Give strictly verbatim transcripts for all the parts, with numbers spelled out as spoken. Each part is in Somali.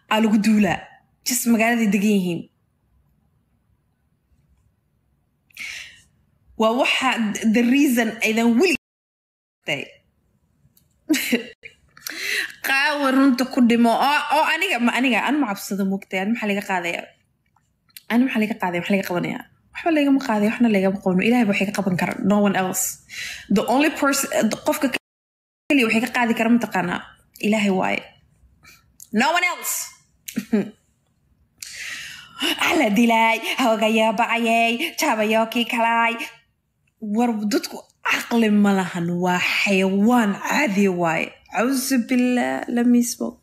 على قدولا just مقالة دقيقين وواحد the reason إذا ولي قاور runta ku dhimo oo aniga ma aniga aan ma cabsado moogtay aan maxaa laga qaadaya aan maxaa laga qaaday maxaa laga qabanaya waxba laga ma qaaday waxna laga qabano ilaahay waxay ka qaban kara no one else the only person qofka kaliya waxay ka qaadi kara mataqaana ilaahay waay no one else ala dilay hogaya bacayay tabayoki kalay war dadku aqli ma lahan waa xayawaan caadi waay أعوذ بالله لم يسبق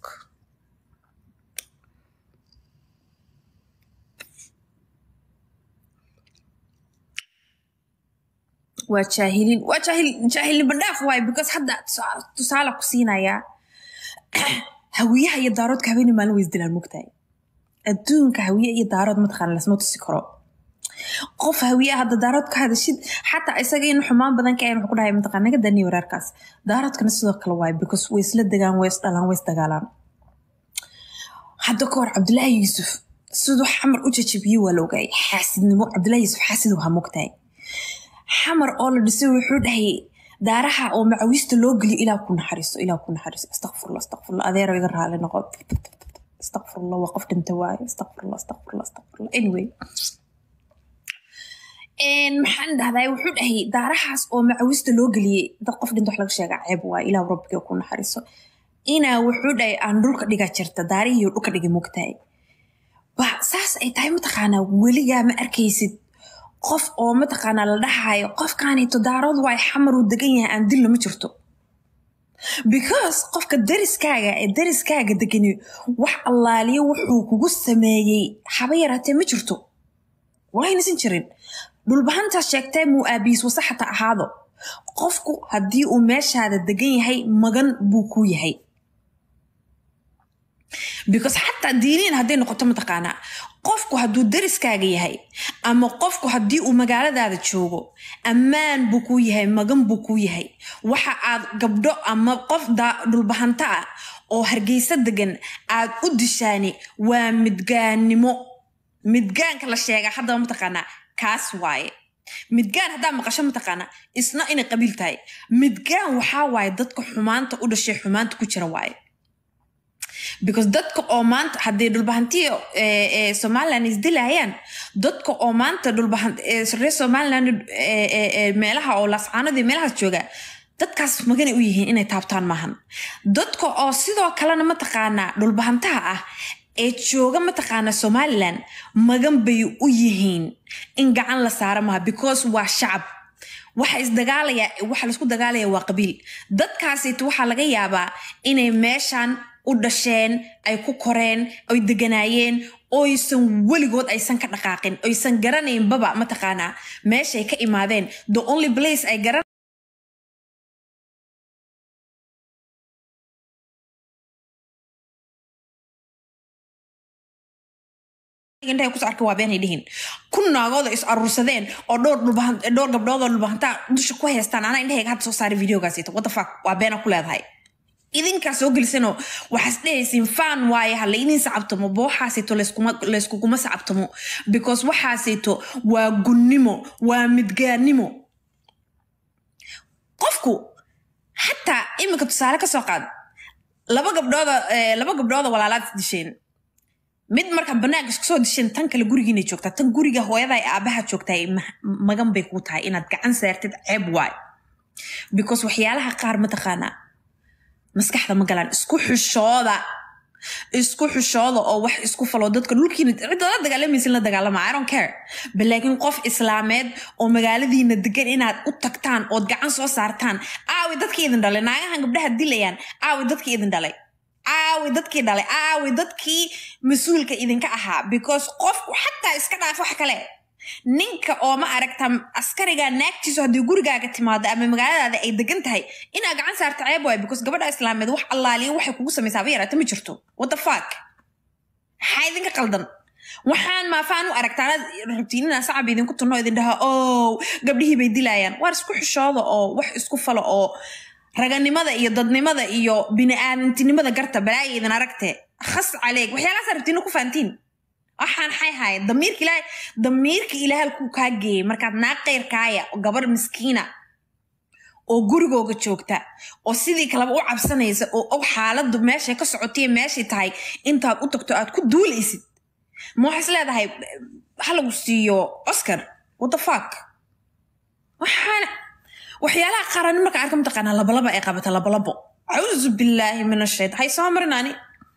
وجاهلين وجاهل جاهل بالناف واي because حدا تسالة كسينا يا هوية هي دارات كهوين ما لويز دل المكتئب الدون كهوية هي دارات متخان لسموت السكرة qof hawiye hada daarad ka hadashid xataa isaga in xumaan badan ka aynu ku dhahay mataqaana ka dani wararkaas daaradkana sidoo kale waay because way isla dagaan way isdhalaan way isdagaalaan hada koor Cabdullaahi Yuusuf sidoo xamar u jajabiyay waa loogay xaasidnimo Cabdullaahi Yuusuf xaasid waxa moogtay xamar oo la dhisay wuxuu dhahay daaraha oo macawista loo galiyo ilaa ku naxariisto ilaa ku naxariisto astaghfirullah astaghfirullah adeer iga raali noqo astaghfirullah waqaf dhinta waay astaghfirullah astaghfirullah astaghfirullah anyway إن محن هذا يوحد هي دارحس أو معوست لوجلي دقف دين تحلق شيء عيب وإلى ربك يكون حريصه إنا وحد هي أندرك دقة شرطة داري يروك دقة مكتئب بساس أي تايم متقنا وليا ما أركيسد قف أو متقنا لدحاي قف كان يتدارض واي حمر ودقية عند اللي مشرته because قف كدرس كاجا الدرس كاجا دقني وح الله لي وحوك وقص ماي حبيرته مشرته وين سنشرين دول بهانتا sheegtay muu aabiis wasaxta ahaado qofku hadii uu meeshaada degan yahay magan buu ku yahay because hatta diinin hadii noqoto mataqaana qofku haduu dariskaaga yahay ama qofku hadii uu magaaladaada joogo amaan buu ku yahay magan buu ku yahay waxa aad gabdho ama qof dul bahanta ah oo hargeysa degan aad u dishaani waa midgaanimo midgaanka la sheega hadda mataqaana kaas waaye midgaan hadaa maqasho mataqaana isna inay qabiil tahay midgaan waxa waaye dadka xumaanta u dhashay xumaanta ku jira waaye because dadka oo maanta hadii dhulbahantiyo ee Soomaaliland isdilayaan dadka oo maanta dhulbahant ee Soomaaliland ee meelaha oo lascaanada meelaha jooga dadkaas magana u yihiin inay taabtaan maahan dadka oo sidoo kalena mataqaana dhulbahantaha ah ee jooga mataqaana Soomaaliland magan bay u yihiin in gacan la saaro ma because waa shacab waxa is dagaalaya waxa la isku dagaalaya waa qabiil dadkaasi waxa laga yaabaa inay meeshan u dhasheen ay ku koreen ay deganaayeen oo aysan waligood aysan ka dhaqaaqin oo aysan garanayn baba mataqaana meeshay ka imaadeen the only place ay garan inta ku sarka waa been ay dhihin kunagooda is arursadeen oo dhowr dhulbahan dhowr gabdhood oo dhulbahanta dusha ku haystaan ana indhahayga had soo saari videogaasita what the fuck waa been ku leedahay idinka soo galisano waxa isdheeysin fan waaye hal idin sacabtamo booxaasito leeskuma leeskuma sacabtamo because waxaasito waa gunnimo waa midgaanimo qofku hatta imika tusaale ka soo qaad laba gabdhood laba gabdhood walaalaad disheen mid marka banaanka isku soo dishin tan kale gurigiina joogta tan guriga hooyada ay aabaha joogtay magan bay ku tahay inaad gacan saartid ceeb waay because waxyaalaha qaar ma taqaana maskaxda ma galaan isku xishooda isku xishooda oo wax isku falo dadka dhulkiina cidada dagaalamaysan la dagaalama I don't care balaakin qof islaameed oo magaaladiina degan inaad u tagtaan oo gacan soo saartaan aawi dadkii idin dhalay naagahan gabdhaha dilayaan aawi dadkii idin dhalay aawi dadkii dhalay aawi dadkii masuulka idinka ahaa because qofku xataa iska dhaaf wax kale ninka oo ma aragtam askariga naagtiisu hadii gurigaaga timaado ama magaaladaada ay degan tahay ina gacan saarto ceeb way because gabadha islaameed wax allaaliyo waxay kugu sameeysaa yarata ma jirto what the fuck haydinka qaldan waxaan ma faanu aragtaan rutiinina sacab idinku tunno idin dhaha oo gabdhihii bay dilayaan war isku xishooda oo wax isku falo oo raganimada iyo dadnimada iyo bini'aadantinimada garta balaayeedan aragtay khas عليك waxyaalaha sarabtiin ku faantiin waxaan hay hay damiirka ilaahay damiirka ilaahay ku kaagay markaad naag qeyrkaaya oo gabar miskiina oo gurigooga joogta oo sidii kala u cabsanaysa oo og xaaladdu meesha ka socotay meesha tahay intaad u tagto aad ku duulaysid ma waxaad leedahay halagu siiyo Oscar what the fuck waxaan waxyaalaha qaran marka arka mutaqana laba laba ay qabata laba labo a'uuzu billahi minash shaytaan hay soo marnaani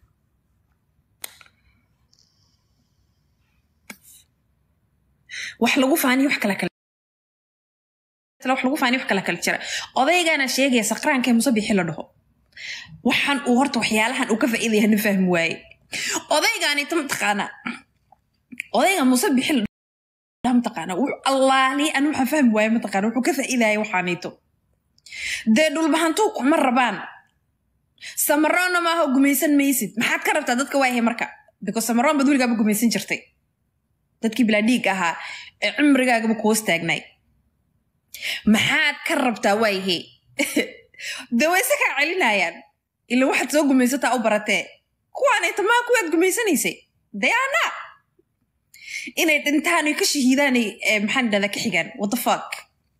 wax lagu faani wax kala kala wax lagu faani wax kala kala jira odaygana sheegay saqraankay musabixi la dhaho waxaan uu horta waxyaalahan uu ka faa'iideeyay fahmi waayay odaygani tum taqana odayga musabixi la mutaqana Allah li anu waxaan fahmi waayay mutaqana wuxuu ka faa'iideeyay waxaanito de dul bahantu kuma rabaan samarona ma ha gumaysan maysid maxaad ka rabtaa dadka waayahay marka because samaron badulga ba gumaysan jirtay dadkii bilaadiig ahaa ee cimrigaaga ku hoostagnay maxaad ka rabtaa waayahay dawaysa ka celinayaan ila waxaad soo gumaysataa u baratee kuwaanay tamaa kuwaad gumaysanaysay dayana inay dhintaan ka shahiidaan maxaan dhada ka xigaan what the fuck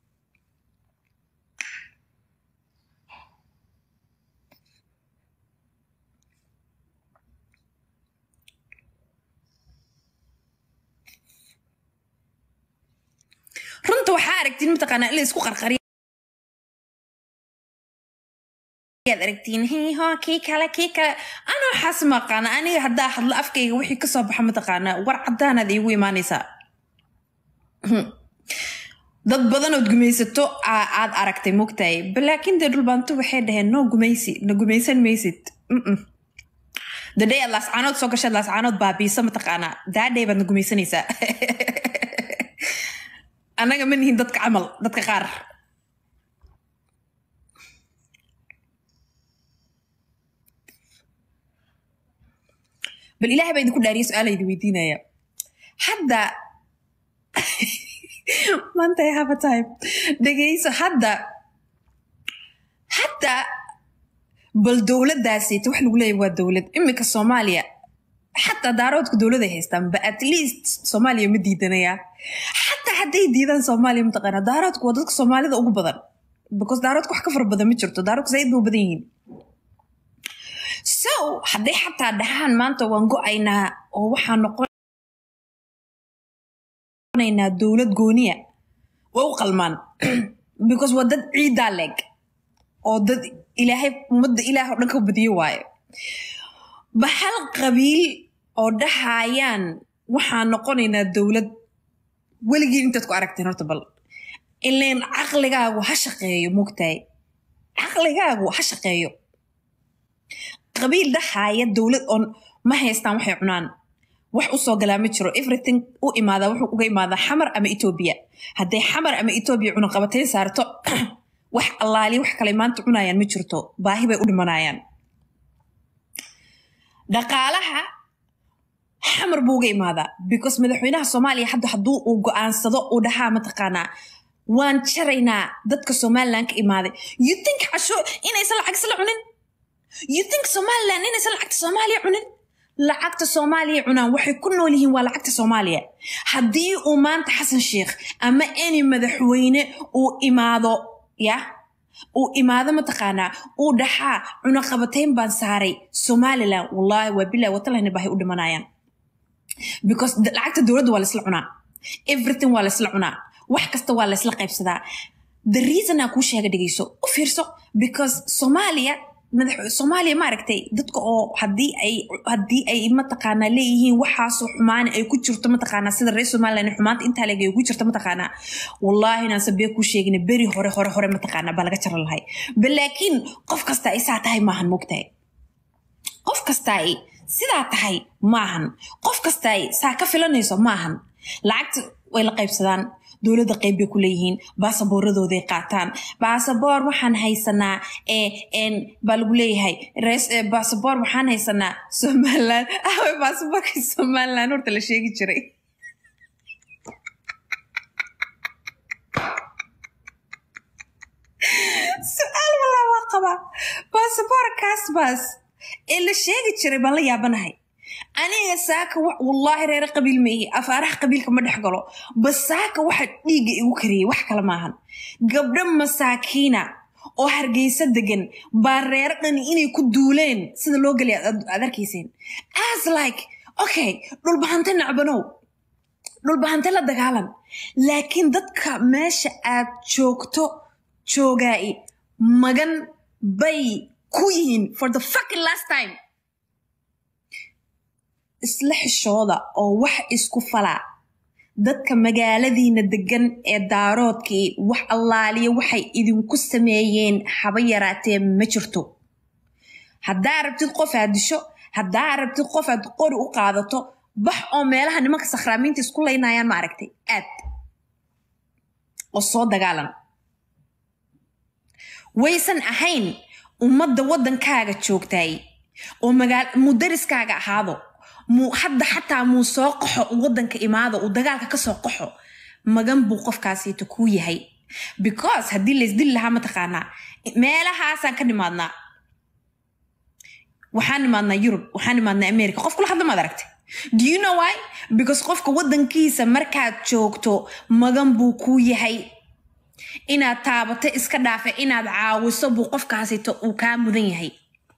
runta waxa aragtiin mutaqana in la isku qarqariyo yaad aragtiin hee ha kii kala kii kala ana xasma qana aniga hadda hadla afkayga wixii ka soo baxa mutaqana war cadaanad iigu iimaanaysa dad badan oo gumaysato aad aragtay mugtay laakiin de dhulbaantu waxay dhaheen no gumaysi no gumaysan maysid the day Allah subhanahu soo gashay Allah subhanahu baabiisa mutaqana that day baad gumaysanaysa anaga manihin dadka amal dadka qaar bal ilaahay baa idinku dhaariyay su'aal ay weydiinaya hadda maanta I have a time dhageyso hadda hadda bal dawladdaasi wax lagu leeyahay waa dawlad imika Soomaaliya حتى دارودك دولة هيستان but at least Soomaaliya ma diidanaya حتى hadday diidan Soomaaliya mutaqana daaroodku wadadka Soomaalida ugu badan because daaroodku wax ka far badan ma jirto daaroodku zayd buu badan yihiin so hadday xataa dhahaan maanta waan go'aynaa oo waxaan noqonaynaa dawlad gooniya waa u qalmaan because wadad ciida leg oo dad ilaahay umada ilaahay dhanka badiyo waaye bahal qabiil oo dhaxayaan waxaan noqonaynaa dawlad waligii intaad ku aragteen horta bal ileen aqligaagu ha shaqeeyo mugtay aqligaagu ha shaqeeyo qabiil dhaxaya dawlad on ma haystaan waxay cunaan wax u soo galaa ma jiro everything u imaada wuxuu uga imaada xamar ama Ethiopia hadday xamar ama Ethiopia cuna qabatay saarto wax allaali wax kale maanta cunayaan ma jirto baahi bay u dhimanayaan dhaqaalaha xamar buu uga imaada because madaxweynaha Soomaaliya hadda haduu uu go'aansado uu dhahaa mataqaana waan jaraynaa dadka Soomaaliland ka imaaday you think asho inay sal lacag sal cunin you think Somaliland inay sal lacag Soomaaliya cunin lacagta Soomaaliya cunaan waxay ku nool yihiin waa lacagta Soomaaliya hadii uu maanta Xasan Sheekh ama any madaxweyne uu imaado ya oo imaada mataqaana oo dhaxa cuna qabateen baan saaray Somaliland wallahi wa billahi wa talaahna baahay u dhimanayaan because lacagta dawladda waa la isla cunaa everything waa la isla cunaa wax kasta waa la isla qaybsadaa the reason aan ku sheegay dhigayso u fiirso because Soomaaliya madax Soomaaliya ma aragtay dadka oo hadii ay hadii ay mataqaana leeyihiin waxaas xumaan ay ku jirto mataqaana sida reer Soomaaliland xumaanta inta leeg ay ku jirto mataqaana wallahi inaan sabay ku sheegin bari hore hore hore mataqaana balaga jar lahay balaakiin qof kasta ay saa tahay maahan mugtay qof kasta ay sidaa tahay maahan qof kasta ay saa ka filanayso maahan lacagta way la qaybsadaan dawladda qayb bay ku leeyihiin baasaboorradooda ay qaataan baasaboor waxaan haysanaa ee een baa lagu leeyahay rees baasaboor waxaan haysanaa Somaliland ah baasaboorka Somaliland horta la sheegi jiray سؤال والله واقبة باسبور كاس بس إلا شيء تشري بالله يا بنهي أنا ساك والله رير قبيل مي أفارح قبيل كم نحقله بس ساك واحد يجي وكري واحد كلامهن قبل مساكينة أو هرجيس دقن بارير إني إني كدولين سيد اللوجل هذا كيسين as like okay دول بهنتنا عبنو دول بهنتنا دقالن لكن دتك ماشي أتشوكتو شوجائي مجن بي كوين for the fucking last time إصلاح الشوضة أو وح إسكو فلا dadka magaaladiina degan ee daaroodkii wax allaaliya waxay idinku sameeyeen haba yaraatee ma jirto haddaa rabtid qof aad disho haddaa rabtid qof aad qori u qaadato bax oo meelaha nimanka sakhraamiinta isku leynayaan ma aragtay aad oo soo dagaalan waysan ahayn ummadda waddankaaga joogtay oo magaal mudariskaaga ahaado مو حد حتى مو ساقحه ودنك إمادة ودجالك كساقحه ما جنبه قف كاسي تكوي هاي because هدي اللي زدي لها متقنع ما لها أصلا كني مادنا وحنا مادنا يوروب وحنا مادنا أمريكا قف كل حد ما دركت do you know why because قف كودن كيس مركات شوكتو ما جنبه كوي هاي إنا تابت إسكدافة إنا عاوز صبو قف كاسي تكوكام مذني هاي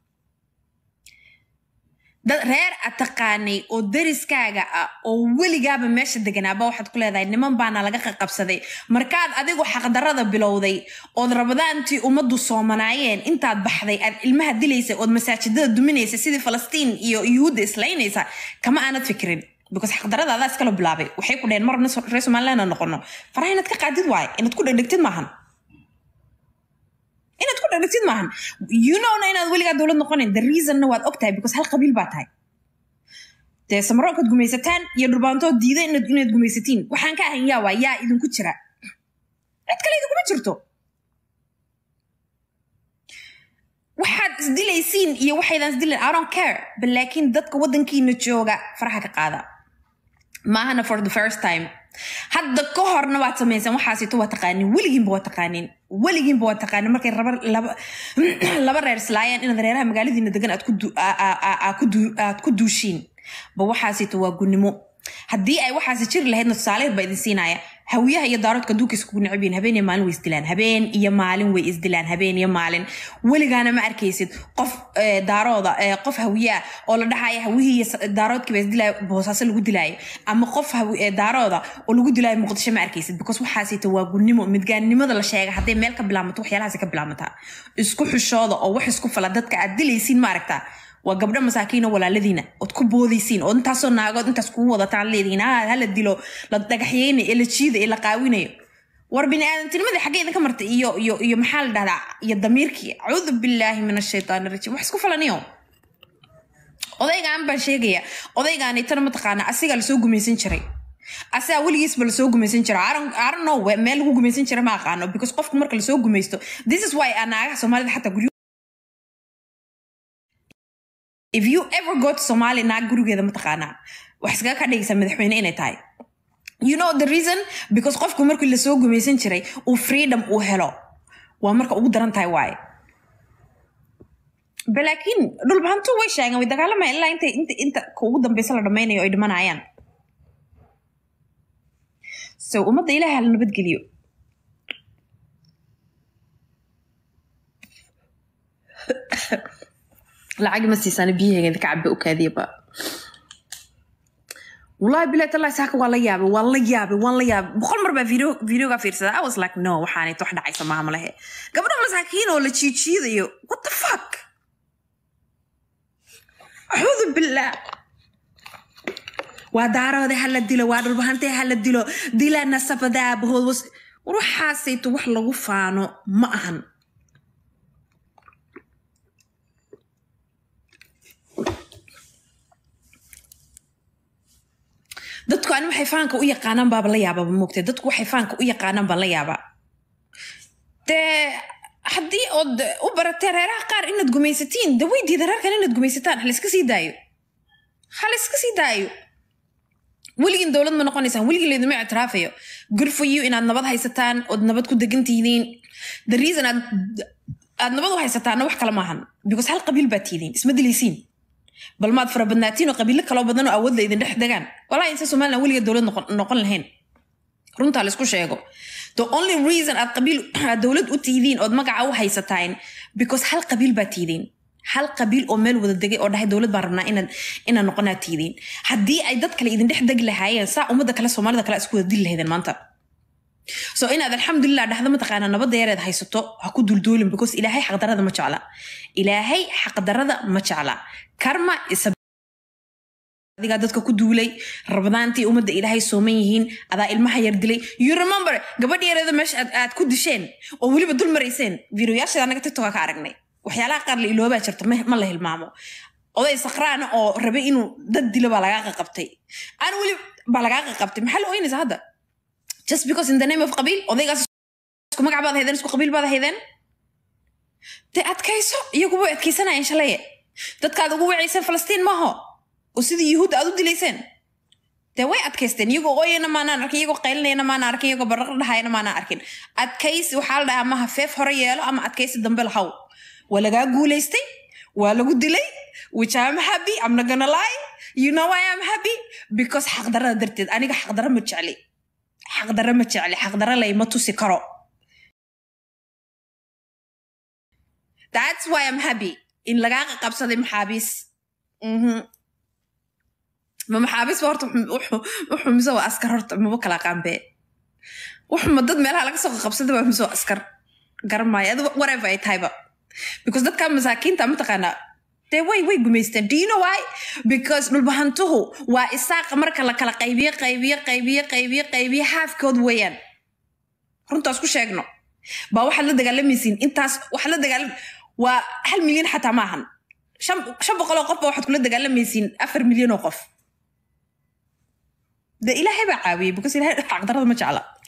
dad reer ataqaanay oo dariskaaga ah oo weligaaba meesha deganaaba waxaad ku leedahay niman baana laga qabsaday markaad adigu xaq darrada bilowday oo rabadaantii umadu Soomaaliyeed intaad baxday aad ilmaha dilaysay oo masaajidada duminaysay sidii Falastiin iyo Yuhuud islaynaysa kama aanad fikirin because xaq darrada aad iska bilaabay waxay ku dheen marna reer Soomaaliland noqono faraynad ka qaadid waay inaad ku dhigtid maahan إنك تكون عرفتين معهم you know إن هذا ولي دولة نقولين the reason نواد أكتر because هالقبيل باتاي تسمروا كد جميستان يدربانتو ديدا إن إن جميستين وحنا كأهين يا ويا إذن كتشرة أتكلم إذا كم تشرتو واحد زديل يسين يا واحد زديل I don't care باللكن دتك ودن كي نتشوجا فرحك قاعدة ما هنا for the first time هذا كهر نوات سميسان وحاسيتو وتقانين وليين بوا تقانين وليين بوا تقانين مركي ربر لب لبر رسلايان إن ذريرها مقالدين دقن أتكدو أتكدو أتكدوشين بوا حاسيتو وجنمو هدي أي واحد يصير لهذا الصالح بيد سينايا هوية هي دارت كدوك يسكون عبين هبين يمالن ويستلان هبين يمالن ويستلان هبين يمالن ولي جانا ما أركيسد قف دارات قف هوية ولا ده هي هوية دارات كبيس دلا بوساس اللي جود لاي أما قف هوية دارات واللي جود لاي مقدش ما أركيسد بكس وحاسيت وجني مؤمن جاني ماذا الشيء حتى مالك بلا متوح يلا هسك بلا متها اسكو الشاطئ أو وح اسكو فلادتك كعدلي يسين ماركتا وقبل مساكين ولا الذين وتكبوا ذيسين وانت صرنا قد انت سكوا وضع الذين هل الدلو للدقحيين اللي تشيد اللي قاوينه وربنا انت لماذا حقيقة كمرت يو يو يو محل ده يا ضميرك اعوذ بالله من الشيطان الرجيم وحسكوا فلانيو odayga aan baan sheegaya odayga aan inta mataqaana asiga la soo gumaysan jiray asa waligiis bal soo gumaysan jiray aran aran no meel lagu gumaysan jiray ma aqaano because qofku marka la soo gumaysto this is why anaaga Soomaalida xataa guriga if you ever go to Somalia naag gurigeeda mataqaana wax iska ka dhigaysa madaxweyne inay tahay you know the reason because qofku markii la soo gumaysan jiray uu freedom uu helo waa marka ugu daran tahay waay balakin dul bahantu way sheegan way dagaalama ilaa inta inta inta ugu dambeysay la dhameeyo ay dhimanayaan so umada ilaahay hal nabad geliyo lacag ma siisan biyaheeda ka cabbe u kaadiba wallahi billahi tallahi saaka wala yaab wala yaab wala yaab boqol mar ba video video ga fiirsada I was like no waxaanay wax dhacaysa ma hamlahe gabadha masaakiin oo la ciiciidayo what the fuck a'udhu billah ودارده هلا ديلو وادر بهانتي هلا ديلو ديلا نسبدا بهود وس وروحاسيت wax lagu faano ma ahan dadku aan waxay faanka u yaqaanaan baaba la yaaba moogtay dadku waxay faanka u yaqaanaan baa la yaaba te hadii od u baratay reeraha qaar inaad gumaysatiin daweydii reerkan inaad gumaysataan hal iska sii daayo hal iska sii daayo ولكن دولة ما نقول نسان ولكن اللي دمع اعترافيه good for you إن النبض هيستان ودنبض كده جنتينين the reason aad aad nabad waxay sataana wax kala maahan because hal qabiil baa tiidin isma dilaysiin bal maad fara badnaatiin oo qabiilo kala badan oo awood leedin dhex degaan walaa inta Soomaaliland waliga dawlad noqon noqon lahayn runta la isku sheego the only reason aad qabiil dawlad u tiidin oo magaca u haysataan because hal qabiil baa tiidin hal qabiil oo meel wada degay oo dhahay dawlad baan rabnaa inaan inaan noqonaa tiidin haddii ay dad kale idin dhex deg lahaayeen saa umada kale Soomaalida kale isku wada dil lahaydeen maanta so inaad alxamdulillah dhaxda ma taqaana nabad yareed haysato ha ku dulduulin because ilaahay xaq darada ma jecla ilaahay xaq darada ma jecla karma is adiga dadka ku duulay rabadaantii umada ilaahay sooman yihiin adaa ilmaha yar dilay you remember gabadh yareeda meesha aad ku disheen oo waliba dul mareyseen videoyaasha anaga TikTok ka aragnay waxyaalaha qaar la ilooba jirta ma la hilmaamo oday saqraan oo rabay inuu dad dilo baa laga qabtay aan wali baa laga qabtay maxal oo inaysa hadda just because in the name of qabiil odaygaas isku magac baad haydan isku qabiil baad haydan te adkayso iyagu way adkaysanayaan shalay dadka ugu wacaysan Falastiin ma aha oo sidii yahuud aad u dilayseen te way adkaysteen iyagu ooyana maana arkin iyagu qeylnayna maana arkin iyagu baraq dhahayna maana arkin adkaysi waxa la dhahaa ma hafeef hore yeelo ama adkaysi dambe lahaw walaga guuleystay waa lagu dilay which I'm happy I'm not gonna lie you know why I'm happy because xaq darada darteed aniga xaq darada ma jecli حق درة ما تعلي حق درة لا يموتوا سكروا that's why I'm happy إن لقاك قبصة دي محابس مه ما محابس ورط وح وح مسوي أسكر ورط ما بكلا قام به وح مدد مالها لك سوق قبصة دي مسوي أسكر قرب ما يد whatever it type because that كان مساكين تام تقنا they way way gumaysteen do you know why because dhulbahantuhu waa isaaq marka la kala qaybiyo qaybiyo qaybiyo qaybiyo qaybiyo halfkood weeyaan runtaas ku sheegno baa waxa la dagaalamaysiin intaas waxa la dagaalam waa hal milyan xataa maahan shan boqol oo qof baa waxaad kula dagaalamaysiin afar milyan oo qof da ilaahay baa caawiyay because ilaahay xaq darada ma jecla